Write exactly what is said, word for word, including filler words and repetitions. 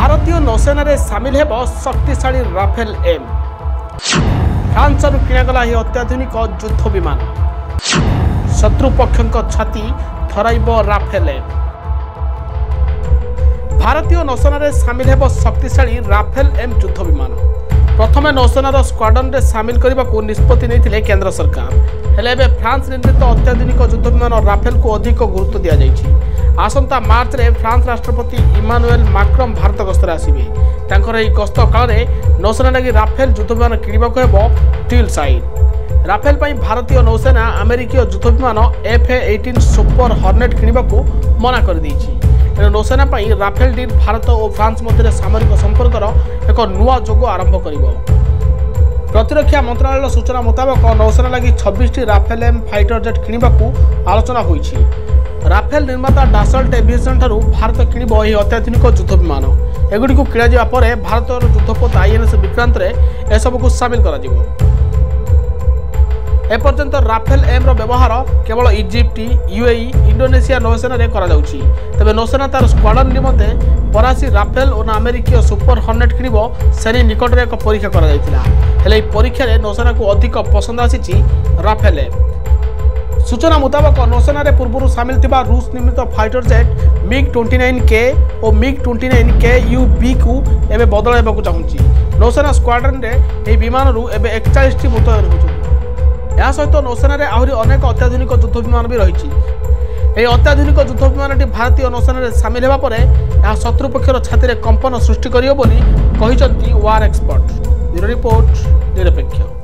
भारतीय नौसेना सामिल हेब शक्तिशाली राफेल एम। फ्रांस किणागला यह अत्याधुनिक युद्ध विमान। शत्रु पक्षों छाती थराइब राफेल एम। भारतीय नौसेना सामिल हेब शक्तिशाली राफेल एम युद्ध विमान। प्रथम नौसेनार स्क्वाड्रन रे सामिल करने को निष्पत्ति नहीं केंद्र सरकार। हेले एबे फ्रांस निर्मित अत्याधुनिक युद्ध विमान राफेल को अधिक गुरुत्व दि जाएगी। आसंता मार्च रे फ्रांस राष्ट्रपति इमानुएल मैक्रोन भारत गस्तर आसिबे। तांकर एही गस्त काल में नौसेना लगी राफेल युद्ध विमान किणवाक हेबो टील साइड। राफेल पई भारतीय नौसेना अमेरिकीय युद्ध विमान एफ अठारह सुपर हॉर्नेट किणवाक मना कर दैछि। एणु नौसेना पई राफेल डील भारत और फ्रांस मध्य सामरिक संपर्कर एक नुआ जोग आरंभ करिबो। प्रतिरक्षा मंत्रालय सूचना मुताबक नौसेना लगी छब्बीस टी राफेल एम फाइटर जेट किणवाक आलोचना होईछि। राफेल निर्माता डासल्ट एविएशन ठारू भारत किणिब यह अत्याधुनिक युद्ध विमान। एगुड़ी किणा पर भारत युद्धपोत आईएनएस विक्रांत एसबू सामिल कर एपर्यंत राफेल एम रो व्यवहार केवल इजिप्ट, यूएई, इंडोनेशिया नौसेना तेज नौसेना तार स्क्वाड्रन निमंते परासी राफेल और अमेरिकीय सुपर हॉर्नेट किणिब सेनी निकट में एक परीक्षा कर परीक्षा नौसेना को अधिक पसंद आसी राफेल एम। सूचना मुताबक नौसेना पूर्व सामिल थिबा रूस निर्मित फाइटर जेट मिग उनतीस के और मिग उनतीस के यू बी को एबे बदल चाहूँगी। नौसेना स्क्वाड्रन रे विमान एबे इकतालीस टी मुतयन होती। यह सहित नौसेना आहरी अनेक अत्याधुनिक युद्ध विमान भी रही। अत्याधुनिक युद्ध विमान भारतीय नौसेना सामिल होगा पर यह शत्रु पक्षर छाती कंपन सृष्टि करियो बोली कहिसंती वार एक्सपर्ट। ब्यूरो रिपोर्ट निरपेक्ष।